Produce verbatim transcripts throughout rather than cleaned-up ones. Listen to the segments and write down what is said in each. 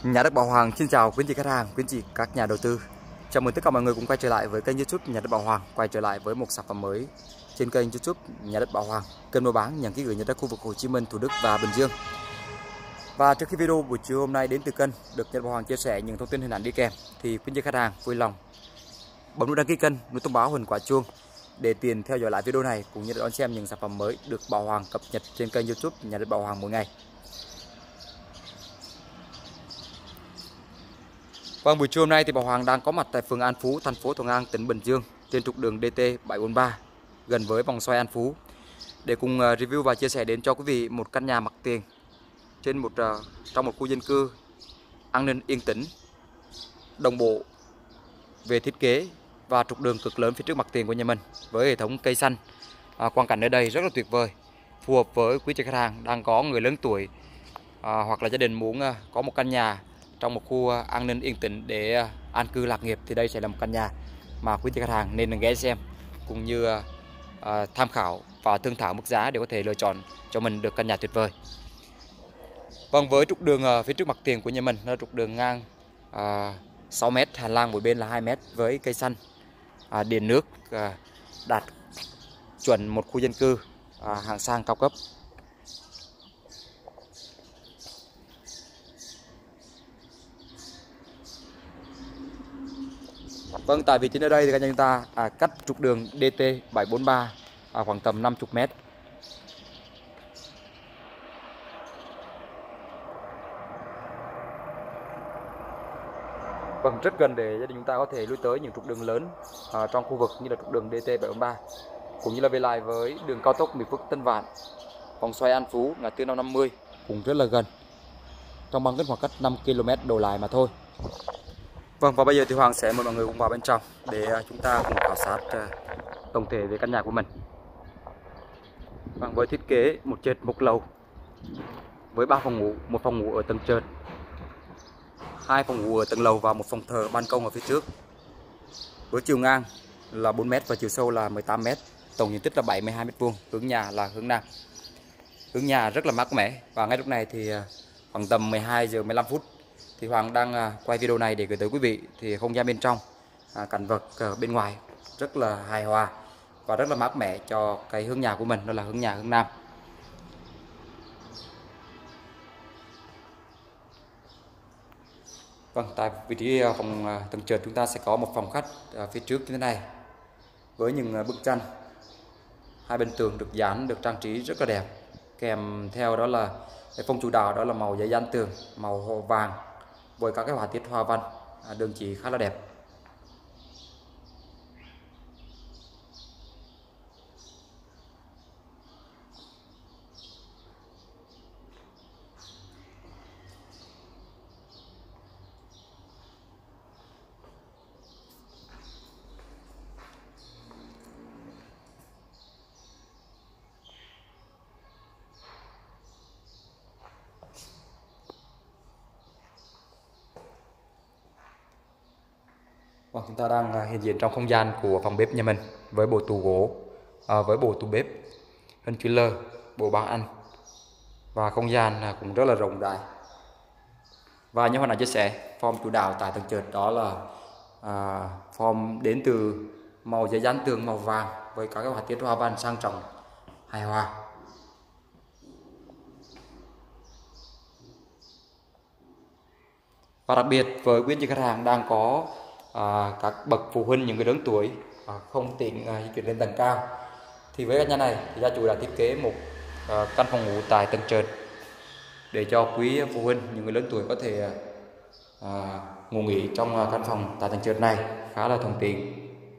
Nhà đất Bảo Hoàng xin chào quý anh chị khách hàng, quý anh chị các nhà đầu tư. Chào mừng tất cả mọi người cùng quay trở lại với kênh YouTube Nhà đất Bảo Hoàng, quay trở lại với một sản phẩm mới trên kênh YouTube Nhà đất Bảo Hoàng, kênh mua bán nhận ký gửi nhà đất khu vực Hồ Chí Minh, Thủ Đức và Bình Dương. Và trước khi video buổi chiều hôm nay đến từ kênh được Nhà đất Bảo Hoàng chia sẻ những thông tin hình ảnh đi kèm, thì quý anh chị khách hàng vui lòng bấm nút đăng ký kênh, nút thông báo hình quả chuông để tiền theo dõi lại video này cũng như đón xem những sản phẩm mới được Bảo Hoàng cập nhật trên kênh YouTube Nhà đất Bảo Hoàng mỗi ngày. Vâng, buổi trưa hôm nay thì Bảo Hoàng đang có mặt tại phường An Phú, thành phố Thuận An, tỉnh Bình Dương, trên trục đường D T bảy bốn ba, gần với vòng xoay An Phú, để cùng review và chia sẻ đến cho quý vị một căn nhà mặt tiền trên một trong một khu dân cư an ninh yên tĩnh, đồng bộ về thiết kế và trục đường cực lớn phía trước mặt tiền của nhà mình, với hệ thống cây xanh, à, quang cảnh nơi đây rất là tuyệt vời, phù hợp với quý chị khách hàng đang có người lớn tuổi à, hoặc là gia đình muốn à, có một căn nhà trong một khu an ninh yên tĩnh để an cư lạc nghiệp, thì đây sẽ là một căn nhà mà quý chị khách hàng nên ghé xem cũng như à, tham khảo và thương thảo mức giá để có thể lựa chọn cho mình được căn nhà tuyệt vời. Vâng, với trục đường à, phía trước mặt tiền của nhà mình là trục đường ngang à, sáu mét, hành lang mỗi bên là hai mét với cây xanh, à, điện nước à, đạt chuẩn một khu dân cư à, hạng sang cao cấp. Vâng, tại vị trí ở đây thì các nhà chúng ta à, cách trục đường D T bảy bốn ba à, khoảng tầm năm mươi mét. Vâng, rất gần để gia đình chúng ta có thể lui tới những trục đường lớn à, trong khu vực như là trục đường D T bảy bốn ba, cũng như là về lại với đường cao tốc Mỹ Phước Tân Vạn, vòng xoay An Phú, ngã tư năm năm mươi cũng rất là gần, trong bằng cái khoảng cách năm ki lô mét đổ lại mà thôi. Vâng, và bây giờ thì Hoàng sẽ mời mọi người cùng vào bên trong để chúng ta cùng khảo sát tổng thể về căn nhà của mình. Vâng, với thiết kế một trệt một lầu với ba phòng ngủ, một phòng ngủ ở tầng trệt, hai phòng ngủ ở tầng lầu và một phòng thờ ban công ở phía trước. Với chiều ngang là bốn mét và chiều sâu là mười tám mét, tổng diện tích là bảy mươi hai mét vuông, hướng nhà là hướng nam. Hướng nhà rất là mát mẻ, và ngay lúc này thì khoảng tầm mười hai giờ mười lăm phút thì Hoàng đang quay video này để gửi tới quý vị. Thì không gian bên trong, à, cảnh vật ở bên ngoài rất là hài hòa và rất là mát mẻ cho cái hướng nhà của mình, đó là hướng nhà hướng nam. Vâng, tại vị trí phòng tầng trệt chúng ta sẽ có một phòng khách ở phía trước như thế này, với những bức tranh hai bên tường được dán, được trang trí rất là đẹp, kèm theo đó là cái phong chủ đạo, đó là màu giấy dán tường màu hồ vàng với các cái họa tiết hoa văn, đường chỉ khá là đẹp. Vâng, chúng ta đang hiện diện trong không gian của phòng bếp nhà mình, với bộ tủ gỗ, à, với bộ tủ bếp hình chữ L, bộ bàn ăn, và không gian cũng rất là rộng rãi. Và như hồi nãy chia sẻ, form chủ đạo tại tầng trệt đó là à, form đến từ màu giấy dán tường màu vàng với các họa tiết hoa văn sang trọng, hài hòa. Và đặc biệt với quý chị khách hàng đang có à, các bậc phụ huynh, những người lớn tuổi à, không tiện à, di chuyển lên tầng cao, thì với căn nhà này thì gia chủ đã thiết kế một à, căn phòng ngủ tại tầng trệt để cho quý phụ huynh, những người lớn tuổi có thể à, ngủ nghỉ trong à, căn phòng tại tầng trệt này khá là thuận tiện.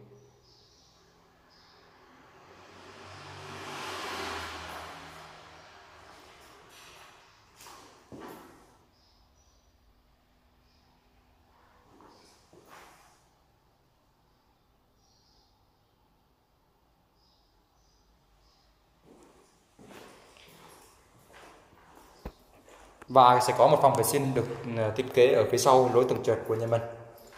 Và sẽ có một phòng vệ sinh được thiết kế ở phía sau lối tầng trệt của nhà mình.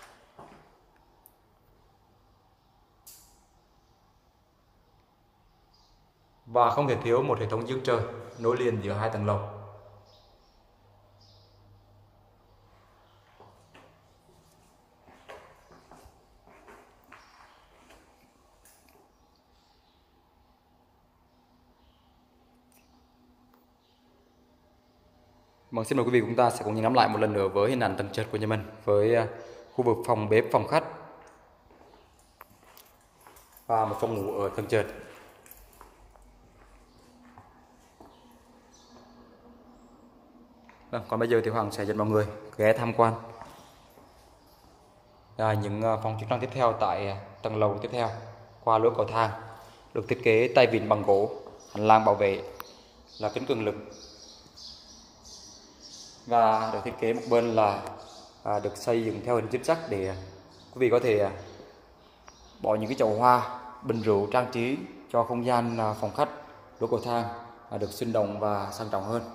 Và không thể thiếu một hệ thống giếng trời nối liền giữa hai tầng lầu. Vâng, xin mời quý vị chúng ta sẽ cùng nhìn ngắm lại một lần nữa với hình ảnh tầng trệt của nhà mình với khu vực phòng bếp, phòng khách và một phòng ngủ ở tầng trệt. Vâng, còn bây giờ thì Hoàng sẽ dẫn mọi người ghé tham quan à, những phòng chức năng tiếp theo tại tầng lầu tiếp theo qua lối cầu thang được thiết kế tay vịn bằng gỗ, hành lang bảo vệ là kính cường lực và được thiết kế một bên là à, được xây dựng theo hình zig zag để quý vị có thể à, bỏ những cái chậu hoa, bình rượu trang trí cho không gian à, phòng khách, lối cầu thang à, được sinh động và sang trọng hơn.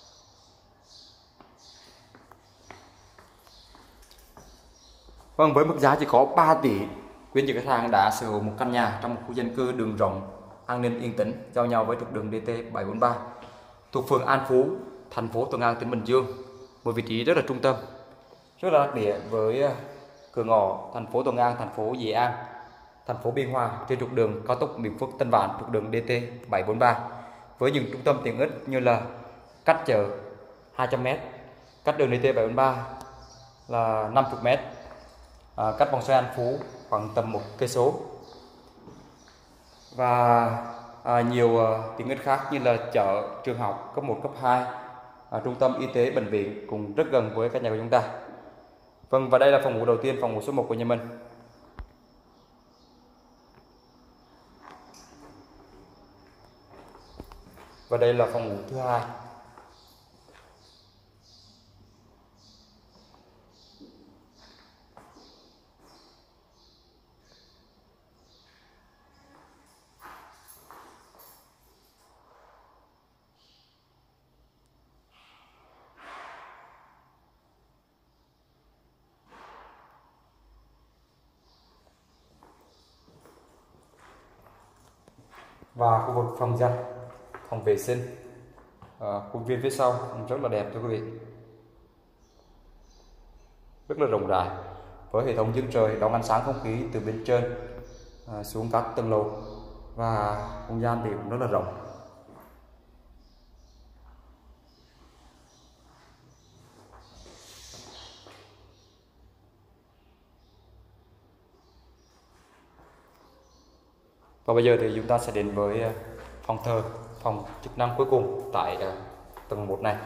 Vâng, với mức giá chỉ có ba tỷ, quý anh chị khách hàng đã sở hữu một căn nhà trong một khu dân cư đường rộng, an ninh yên tĩnh, giao nhau với trục đường D T bảy bốn ba, thuộc phường An Phú, thành phố Thuận An, tỉnh Bình Dương, một vị trí rất là trung tâm, rất là đặc địa với cửa ngõ thành phố Thuận An, thành phố Dĩ An, thành phố Biên Hòa trên trục đường cao tốc Mỹ Phước Tân Vạn, trục đường D T bảy bốn ba, với những trung tâm tiện ích như là cách chợ hai trăm mét, cách đường D T bảy bốn ba là năm mươi mét. À, cách vòng xoay An Phú khoảng tầm một cây số và à, nhiều à, tiện ích khác như là chợ, trường học cấp một, cấp hai, à, trung tâm y tế, bệnh viện cũng rất gần với căn nhà của chúng ta. Vâng, và đây là phòng ngủ đầu tiên, phòng ngủ số một của nhà mình. Và đây là phòng ngủ thứ hai. Và khu vực phòng giặt, phòng vệ sinh, à, khuôn viên phía sau rất là đẹp thưa quý vị, rất là rộng rãi với hệ thống giường trời đón ánh sáng không khí từ bên trên à, xuống các tầng lầu và không gian thì cũng rất là rộng. Và bây giờ thì chúng ta sẽ đến với phòng thờ, phòng chức năng cuối cùng tại tầng một này.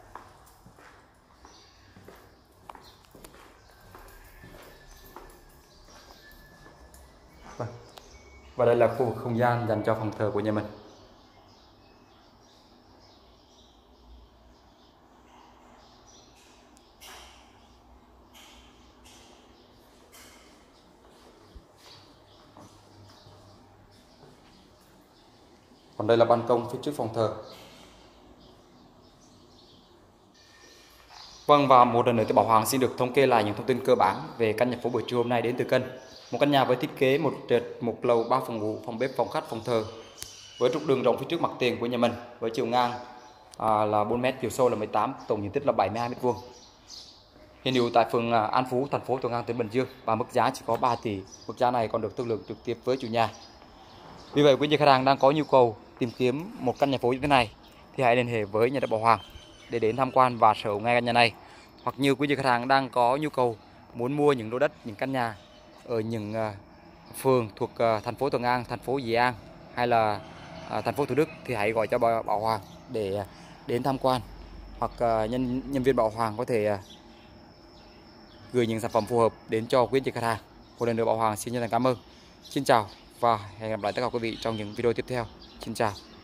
Và đây là khu vực không gian dành cho phòng thờ của nhà mình. Còn đây là ban công phía trước phòng thờ. Vâng, và một lần nữa thì Bảo Hoàng xin được thống kê lại những thông tin cơ bản về căn nhà phố buổi trưa hôm nay đến từ kênh. Một căn nhà với thiết kế một trệt, một lầu, ba phòng ngủ, phòng bếp, phòng khách, phòng thờ, với trục đường rộng phía trước mặt tiền của nhà mình, với chiều ngang à, là bốn mét, chiều sâu là mười tám, tổng diện tích là bảy mươi hai mét vuông. Hiện hữu tại phường An Phú, thành phố Thuận An, tỉnh Bình Dương, và mức giá chỉ có ba tỷ. Mức giá này còn được thương lượng trực tiếp với chủ nhà. Vì vậy, quý vị khách hàng đang có nhu cầu tìm kiếm một căn nhà phố như thế này thì hãy liên hệ với nhà đất Bảo Hoàng để đến tham quan và sở hữu ngay căn nhà này. Hoặc như quý vị khách hàng đang có nhu cầu muốn mua những lô đất, những căn nhà ở những uh, phường thuộc uh, thành phố Thuận An, thành phố Dĩ An hay là uh, thành phố Thủ Đức thì hãy gọi cho Bảo Hoàng để uh, đến tham quan, hoặc uh, nhân nhân viên Bảo Hoàng có thể uh, gửi những sản phẩm phù hợp đến cho quý vị khách hàng. Một lần nữa Bảo Hoàng xin chân thành cảm ơn. Xin chào và hẹn gặp lại tất cả quý vị trong những video tiếp theo. Xin chào.